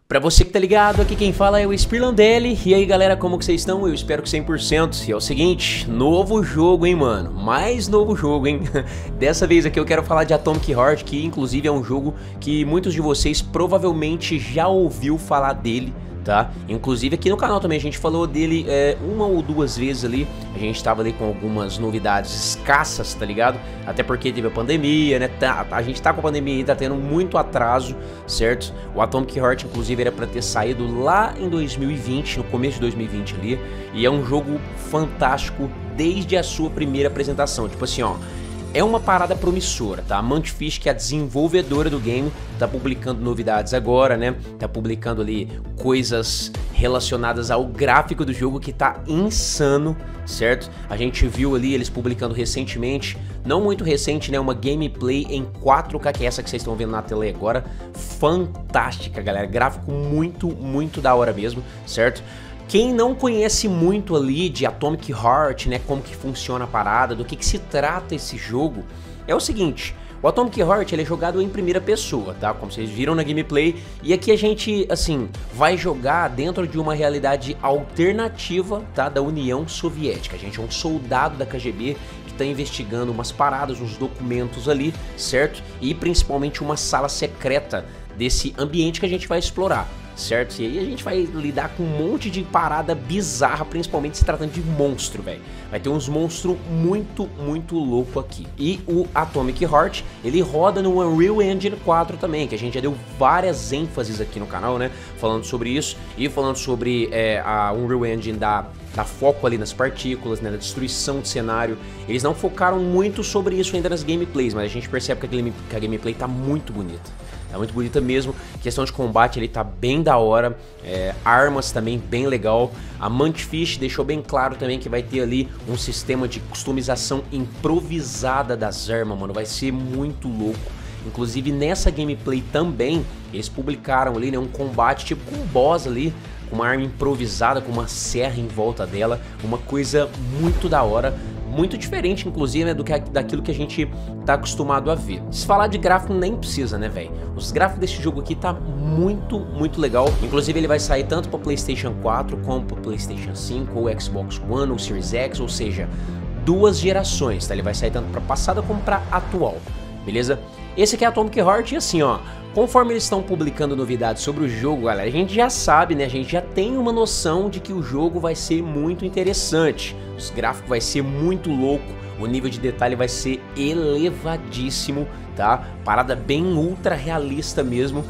Pra você que tá ligado, aqui quem fala é o Spirlandelli. E aí galera, como que vocês estão? Eu espero que 100%. E é o seguinte, novo jogo, hein, mano? Mais novo jogo, hein? Dessa vez aqui eu quero falar de Atomic Heart, que inclusive é um jogo que muitos de vocês provavelmente já ouviu falar dele, tá? Inclusive aqui no canal também a gente falou dele uma ou duas vezes ali. A gente tava ali com algumas novidades escassas, tá ligado? Até porque teve a pandemia, né? A gente tá com a pandemia e tá tendo muito atraso, certo? O Atomic Heart inclusive era pra ter saído lá em 2020, no começo de 2020 ali. E é um jogo fantástico desde a sua primeira apresentação. Tipo assim, ó, é uma parada promissora, tá? A Mantfish, que é a desenvolvedora do game, tá publicando novidades agora, né? Tá publicando ali coisas relacionadas ao gráfico do jogo que tá insano, certo? A gente viu ali eles publicando recentemente, não muito recente, né? Uma gameplay em 4K, que é essa que vocês estão vendo na tela aí agora. Fantástica, galera. Gráfico muito da hora mesmo, certo? Quem não conhece muito ali de Atomic Heart, né, como que funciona a parada, do que se trata esse jogo, é o seguinte: o Atomic Heart ele é jogado em primeira pessoa, tá? Como vocês viram na gameplay, e aqui a gente, assim, vai jogar dentro de uma realidade alternativa, tá? Da União Soviética. A gente é um soldado da KGB que tá investigando umas paradas, uns documentos ali, certo? E principalmente uma sala secreta desse ambiente que a gente vai explorar, certo? E aí a gente vai lidar com um monte de parada bizarra, principalmente se tratando de monstro, velho. Vai ter uns monstros muito louco aqui. E o Atomic Heart, ele roda no Unreal Engine 4 também, que a gente já deu várias ênfases aqui no canal, né? Falando sobre isso e falando sobre a Unreal Engine da foco ali nas partículas, né, na destruição de cenário. Eles não focaram muito sobre isso ainda nas gameplays, mas a gente percebe que a gameplay tá muito bonita. Tá muito bonita mesmo, questão de combate ele tá bem da hora, armas também bem legal. A Mantfish deixou bem claro também que vai ter ali um sistema de customização improvisada das armas, mano, vai ser muito louco. Inclusive nessa gameplay também, eles publicaram ali, né, um combate tipo com um boss ali, com uma arma improvisada, com uma serra em volta dela, uma coisa muito da hora. Muito diferente, inclusive, né, daquilo que a gente tá acostumado a ver. Se falar de gráfico, nem precisa, né, velho? Os gráficos desse jogo aqui tá muito legal. Inclusive, ele vai sair tanto para PlayStation 4 como para PlayStation 5, ou Xbox One, ou Series X, ou seja, duas gerações, tá? Ele vai sair tanto para passada como para atual, beleza? Esse aqui é Atomic Heart e assim, ó, conforme eles estão publicando novidades sobre o jogo, galera, a gente já sabe, né, a gente já tem uma noção de que o jogo vai ser muito interessante. Os gráficos vai ser muito louco, o nível de detalhe vai ser elevadíssimo, tá? Parada bem ultra realista mesmo,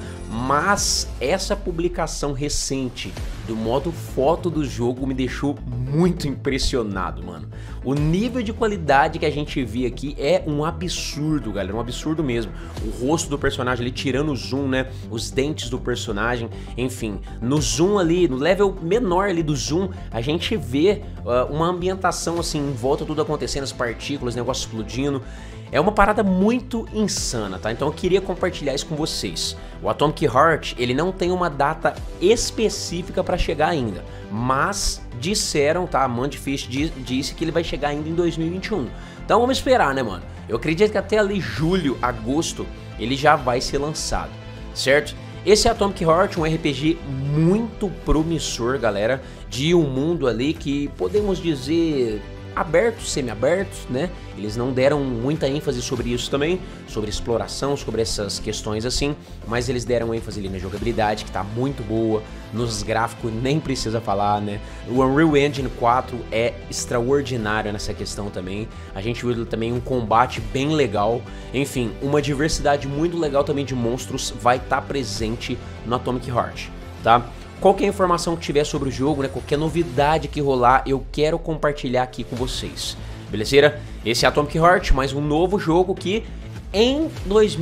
mas essa publicação recente do modo foto do jogo me deixou muito impressionado, mano. O nível de qualidade que a gente vê aqui é um absurdo, galera, um absurdo mesmo. O rosto do personagem ali, tirando o zoom, né, os dentes do personagem, enfim, no zoom ali, no level menor ali do zoom, a gente vê uma ambientação assim, em volta tudo acontecendo, as partículas, negócio explodindo. É uma parada muito insana, tá? Então eu queria compartilhar isso com vocês. O Atomic Heart, ele não tem uma data específica para chegar ainda, mas disseram, tá? A Mantfish disse que ele vai chegar ainda em 2021. Então vamos esperar, né, mano? Eu acredito que até ali julho, agosto, ele já vai ser lançado, certo? Esse é Atomic Heart, um RPG muito promissor, galera, de um mundo ali que podemos dizer aberto, semi-aberto, né? Eles não deram muita ênfase sobre isso também, sobre exploração, sobre essas questões assim, mas eles deram ênfase ali na jogabilidade, que tá muito boa, nos gráficos nem precisa falar, né? O Unreal Engine 4 é extraordinário nessa questão também, a gente viu também um combate bem legal, enfim, uma diversidade muito legal também de monstros vai estar presente no Atomic Heart, tá? Qualquer informação que tiver sobre o jogo, né, qualquer novidade que rolar, eu quero compartilhar aqui com vocês, beleza? Esse é Atomic Heart, mais um novo jogo que em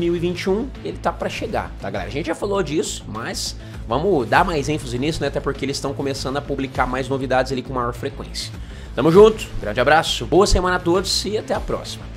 2021 ele tá pra chegar, tá, galera? A gente já falou disso, mas vamos dar mais ênfase nisso, né, até porque eles estão começando a publicar mais novidades ali com maior frequência. Tamo junto, grande abraço, boa semana a todos e até a próxima.